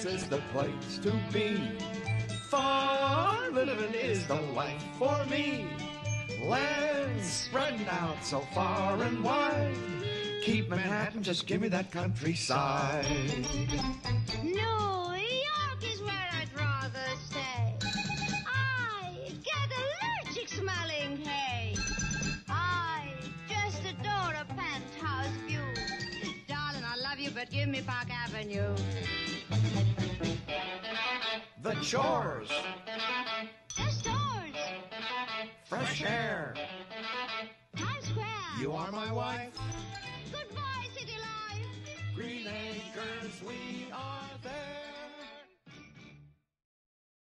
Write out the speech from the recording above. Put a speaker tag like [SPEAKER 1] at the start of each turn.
[SPEAKER 1] this is the place to be. Far living is the life for me. Land spreading out so far and wide. Keep Manhattan, just give me that countryside.
[SPEAKER 2] New York is where I'd rather stay. I get allergic smelling hay. I just adore a penthouse view. Darling, I love you, but give me Park Avenue.
[SPEAKER 1] The chores.
[SPEAKER 2] The stores.
[SPEAKER 1] Fresh air.
[SPEAKER 2] Times Square.
[SPEAKER 1] You are my wife.
[SPEAKER 2] Goodbye, city life.
[SPEAKER 1] Green Acres, we are.